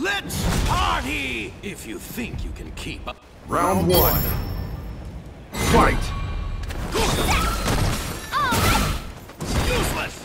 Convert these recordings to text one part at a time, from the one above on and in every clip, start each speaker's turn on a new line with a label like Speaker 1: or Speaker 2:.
Speaker 1: Let's party! If you think you can keep up.
Speaker 2: Round one. Fight!
Speaker 1: Useless!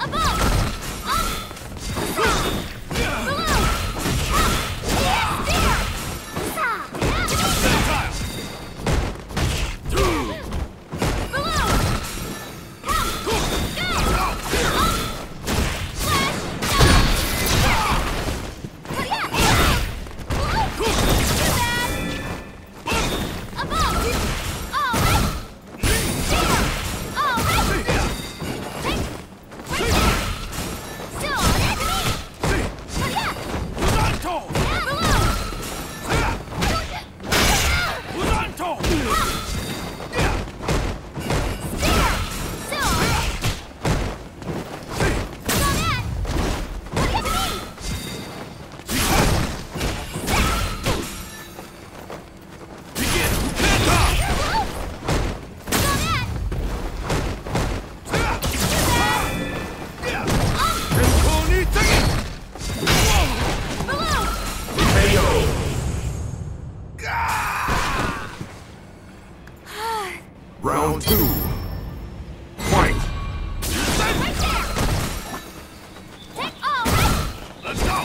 Speaker 2: Round two. Fight!
Speaker 3: Right there! Take all!
Speaker 1: Let's go!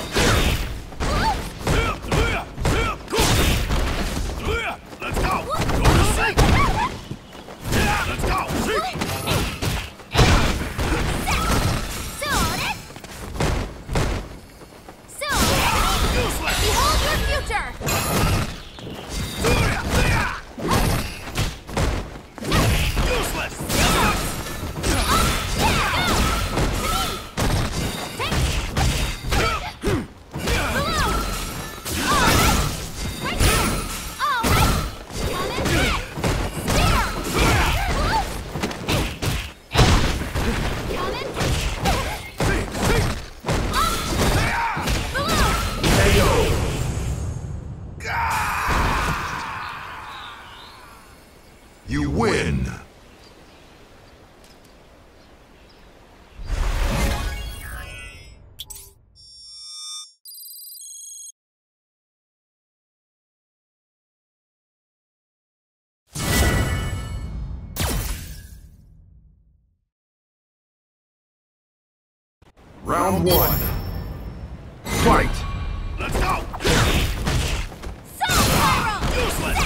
Speaker 1: Let's go! Go to sleep! Let's go! Useless!
Speaker 3: Behold your future!
Speaker 2: You win! Round one. Fight!
Speaker 1: Let's go! Useless!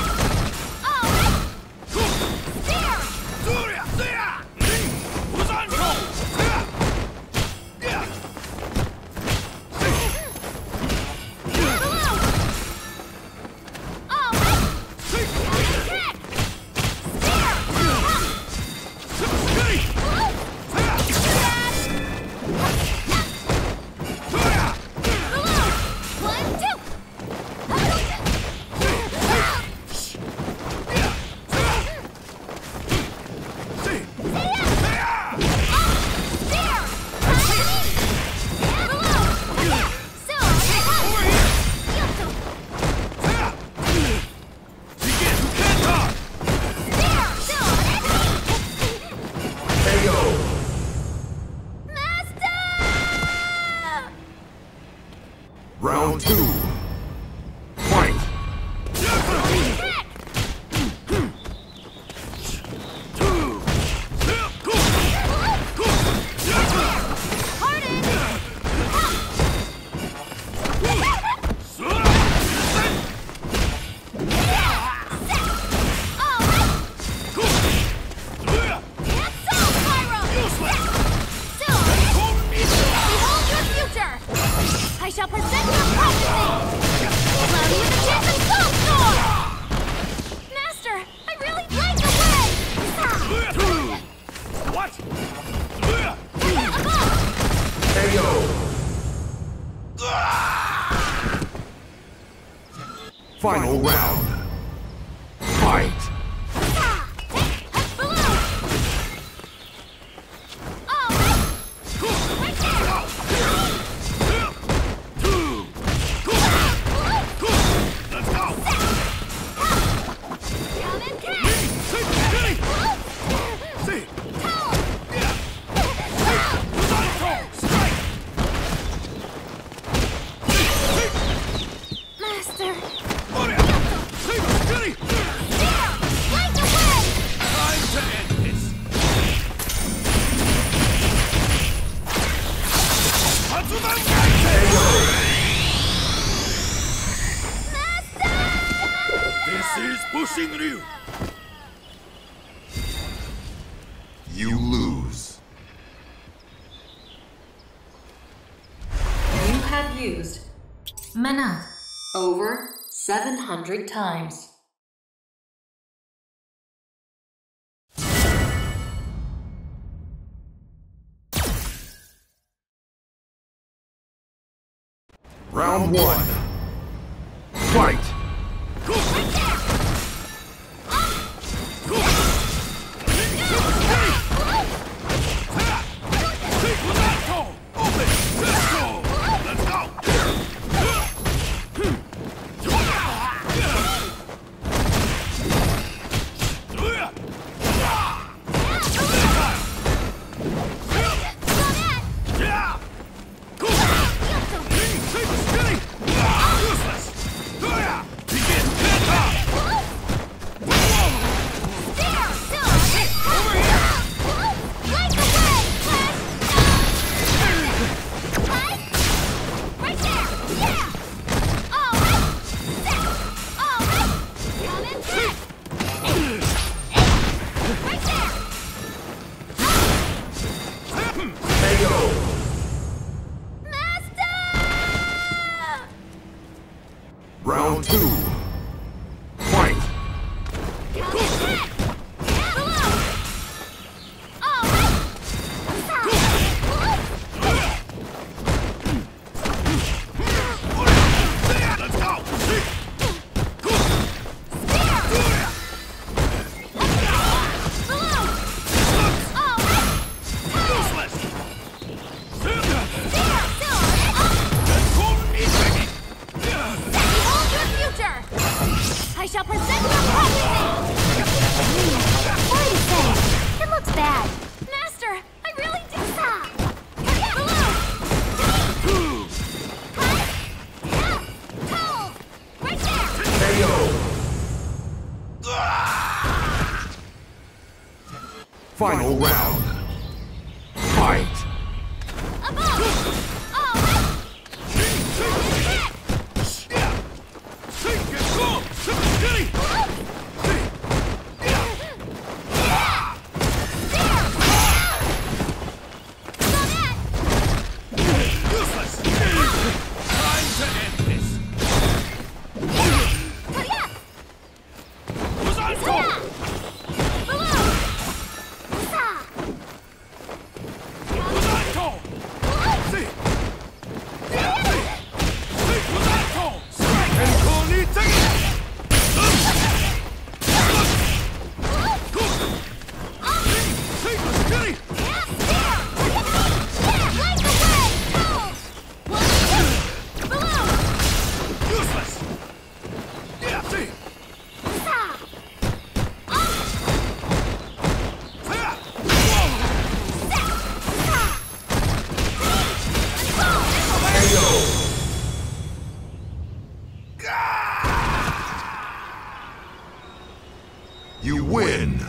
Speaker 2: Round two. Fight!
Speaker 3: I shall present your prophecy! Allow you the chance of Soulstorm! Master, I really like the way!
Speaker 1: What?
Speaker 2: KO! Final round. Fight!
Speaker 1: This is Bushing Ryu.
Speaker 2: You lose.
Speaker 4: You have used mana over 700 times.
Speaker 2: Round 1. Fight! Round 2. Fight!
Speaker 3: I shall present your prophecy! Wait a second! It looks bad! Master, I really do stop! Right there!
Speaker 2: KO! Final round. Fight! You win!